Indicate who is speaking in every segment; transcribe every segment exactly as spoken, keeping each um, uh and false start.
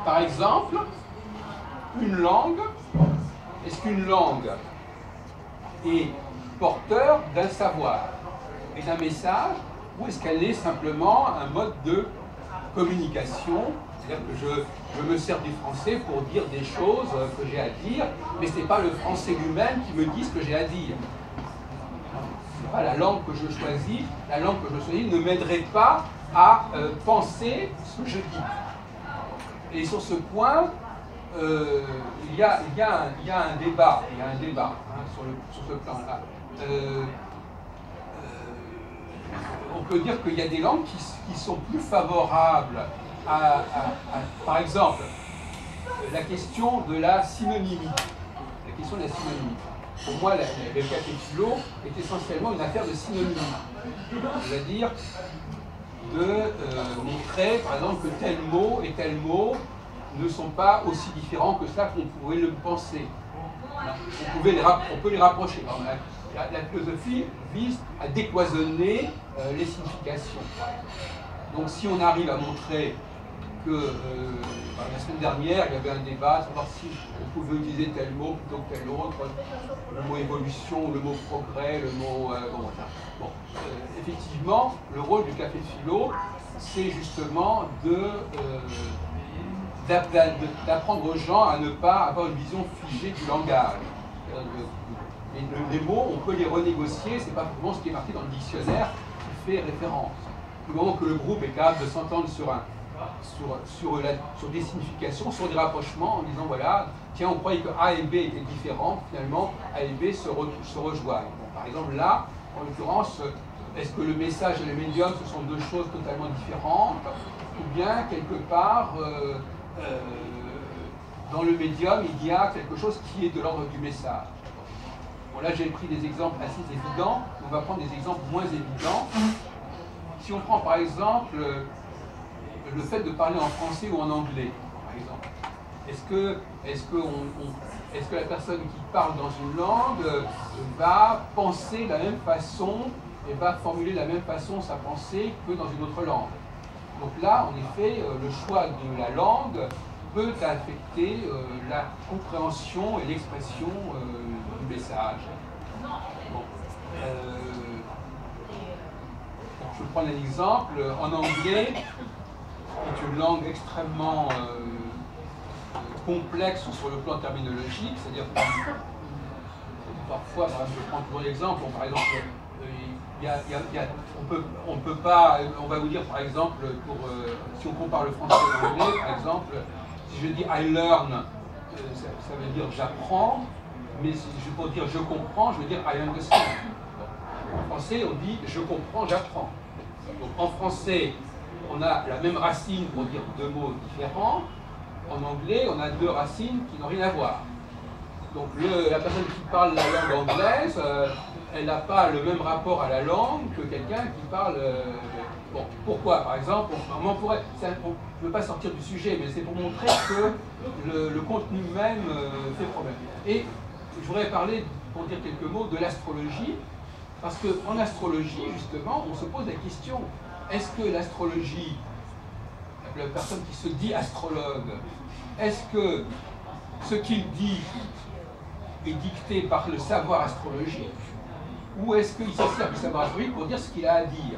Speaker 1: Par exemple, une langue, est-ce qu'une langue est porteur d'un savoir et d'un message, ou est-ce qu'elle est simplement un mode de communication? C'est-à-dire que je, je me sers du français pour dire des choses que j'ai à dire, mais ce n'est pas le français lui-même qui me dit ce que j'ai à dire. Pas la langue que je choisis, la langue que je choisis ne m'aiderait pas à euh, penser ce que je dis. Et sur ce point, euh, il, y a, il, y a un, il y a un débat, il y a un débat hein, sur, le, sur ce plan-là. Euh, euh, on peut dire qu'il y a des langues qui, qui sont plus favorables à, à, à, par exemple, la question de la synonymie. La question de la synonymie. Pour moi, la, la, le café philo est essentiellement une affaire de synonymie. C'est-à-dire de euh, montrer, par exemple, que tel mot et tel mot ne sont pas aussi différents que ça qu'on pourrait le penser. On, pouvait les on peut les rapprocher. Alors, la, la philosophie vise à décloisonner euh, les significations. Donc si on arrive à montrer que euh, la semaine dernière, il y avait un débat, savoir si on pouvait utiliser tel mot plutôt que tel autre, le mot évolution, le mot progrès, le mot... Euh, bon, bon euh, effectivement, le rôle du café philo, c'est justement de... Euh, d'apprendre aux gens à ne pas avoir une vision figée du langage. Les, les mots, on peut les renégocier, c'est pas vraiment ce qui est marqué dans le dictionnaire qui fait référence. Du moment que le groupe est capable de s'entendre sur, un, sur, sur, la, sur des significations, sur des rapprochements, en disant voilà, tiens, on croyait que A et B étaient différents, finalement, A et B se, re, se rejoignent. Bon, par exemple, là, en l'occurrence, est-ce que le message et le médium, ce sont deux choses totalement différentes, ou bien, quelque part, euh, Euh, dans le médium, il y a quelque chose qui est de l'ordre du message. Bon, là, j'ai pris des exemples assez évidents, on va prendre des exemples moins évidents. Si on prend par exemple le fait de parler en français ou en anglais, par exemple, est-ce que, est-ce que, on, on, est-ce que la personne qui parle dans une langue va penser de la même façon et va formuler de la même façon sa pensée que dans une autre langue? Donc là, en effet, le choix de la langue peut affecter euh, la compréhension et l'expression euh, du message. Bon. Euh, je vais prendre un exemple. En anglais, qui est une langue extrêmement euh, complexe sur le plan terminologique, c'est-à-dire que parfois, par exemple, je prends toujours l'exemple, par exemple, Il y a, il y a, il y a, on peut, on peut pas, on va vous dire par exemple, pour, euh, si on compare le français et l'anglais, par exemple, si je dis I learn, euh, ça, ça veut dire j'apprends, mais si je pour dire je comprends, je veux dire I understand. En français, on dit je comprends, j'apprends. Donc en français, on a la même racine pour dire deux mots différents. En anglais, on a deux racines qui n'ont rien à voir. Donc le, la personne qui parle la langue anglaise, euh, elle n'a pas le même rapport à la langue que quelqu'un qui parle... Euh, bon, pourquoi? Par exemple, on, on pourrait, ça, on ne peut pas sortir du sujet, mais c'est pour montrer que le, le contenu même euh, fait problème. Et je voudrais parler, pour dire quelques mots, de l'astrologie, parce qu'en astrologie, justement, on se pose la question, est-ce que l'astrologie, la personne qui se dit astrologue, est-ce que ce qu'il dit est dicté par le savoir astrologique, ou est-ce qu'il se sert du savoir astrologique pour dire ce qu'il a à dire?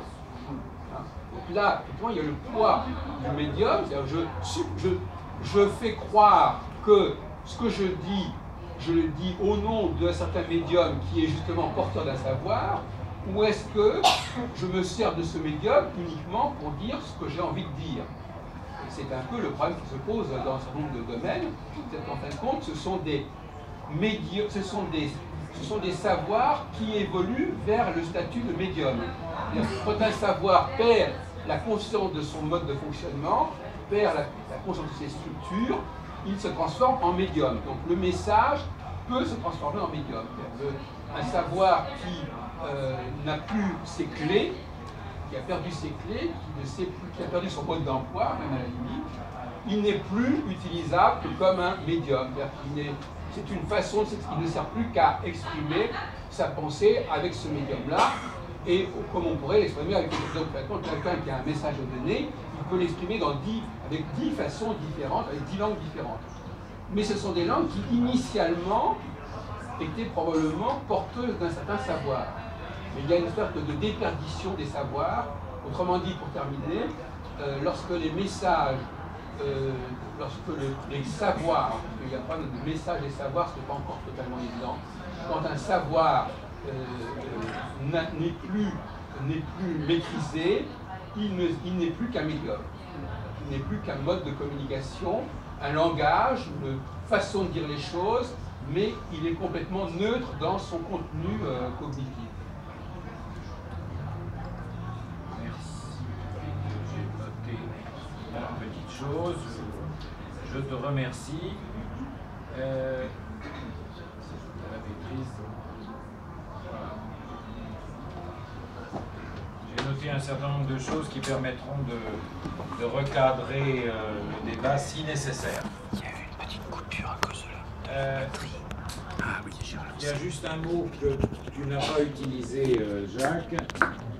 Speaker 1: Donc là, il y a le poids du médium, c'est-à-dire je, je, je fais croire que ce que je dis, je le dis au nom d'un certain médium qui est justement porteur d'un savoir, ou est-ce que je me sers de ce médium uniquement pour dire ce que j'ai envie de dire? Et c'est un peu le problème qui se pose dans un certain nombre de domaines, c'est qu'en fin de compte, ce sont des médiums, ce sont des Ce sont des savoirs qui évoluent vers le statut de médium. Quand un savoir perd la conscience de son mode de fonctionnement, perd la, la conscience de ses structures, il se transforme en médium. Donc le message peut se transformer en médium. Le, un savoir qui euh, n'a plus ses clés, qui a perdu ses clés, qui, ne sait plus, qui a perdu son mode d'emploi, même à la limite, il n'est plus utilisable que comme un médium. C'est une façon, c'est ce qui ne sert plus qu'à exprimer sa pensée avec ce médium-là. Et comme on pourrait l'exprimer avec donc quelqu'un qui a un message à donner, il peut l'exprimer dans dix, avec dix façons différentes, avec dix langues différentes. Mais ce sont des langues qui initialement étaient probablement porteuses d'un certain savoir. Mais il y a une sorte de déperdition des savoirs. Autrement dit, pour terminer, euh, lorsque les messages, euh, lorsque le, les savoirs, parce qu'il n'y a pas de messages et savoirs, ce n'est pas encore totalement évident, quand un savoir euh, euh, n'est plus, n'est plus maîtrisé, il, ne, il n'est plus qu'un médium, il n'est plus qu'un mode de communication, un langage, une façon de dire les choses, mais il est complètement neutre dans son contenu euh, cognitif.
Speaker 2: Petite chose, je te remercie. Euh, la maîtrise. Voilà. J'ai noté un certain nombre de choses qui permettront de, de recadrer euh, le débat si nécessaire.
Speaker 3: Il y a eu une petite coupure à cause de la
Speaker 2: euh,
Speaker 3: batterie. Ah oui, j'ai
Speaker 2: Il y a juste un mot que tu n'as pas utilisé, euh, Jacques.